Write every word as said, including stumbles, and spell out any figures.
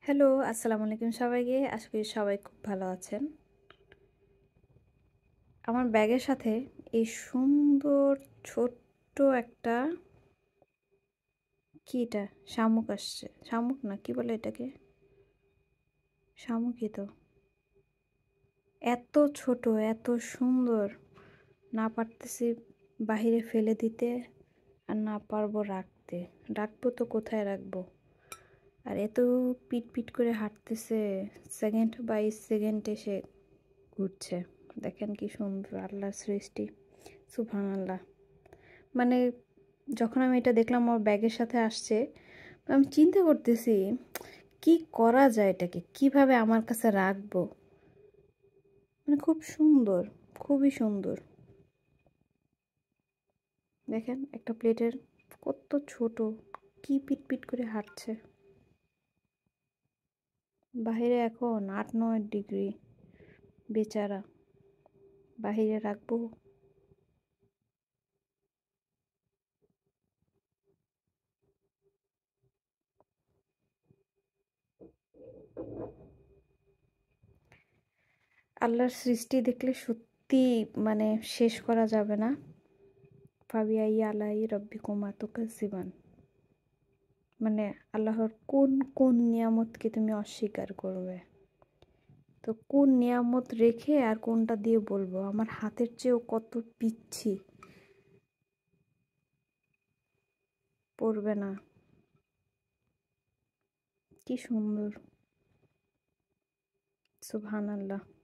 Hello, আসসালামু আলাইকুম সবাইকে। আশা করি সবাই খুব ভালো আছেন। আমার ব্যাগের সাথে এই সুন্দর ছোট্ট একটা কি এটা শামুক আসছে। শামুক না, কি বলে এটাকে? শামুকই তো। এত ছোট, এত সুন্দর, না পারতেছি বাহিরে ফেলে দিতে আর না পারবো রাখতে। রাখবো তো কোথায় রাখবো? আর এত পিট পিট করে হাঁটতেছে, সেকেন্ড বাই সেকেন্ড এসে ঘুরছে। দেখেন কি সুন্দর আল্লাহর সৃষ্টি, সুবহানাল্লাহ। মানে যখন আমি এটা দেখলাম আমার ব্যাগের সাথে আসছে, আমি চিন্তা করতেছি কি করা যায়, এটাকে কিভাবে আমার কাছে রাখবো। মানে খুব সুন্দর, খুবই সুন্দর। দেখেন একটা প্লেটের কত ছোট, কি পিট পিট করে হাঁটছে। বাহিরে এখন আট নয় ডিগ্রি, বেচারা বাহিরে রাখবো। আল্লাহর সৃষ্টি দেখলে সত্যি মানে শেষ করা যাবে না। ফাবিআই আলাই রব্বিকুমা তুকাজ্জিবান। মানে আল্লাহর কোন কোন নিয়ামতকে তুমি অস্বীকার করবে? তো কোন নিয়ামত রেখে আর কোনটা দিয়ে বলবো আমার হাতের চেয়েও কত পিচ্ছি? পড়বে না। কি সুন্দর, সুবহানাল্লাহ।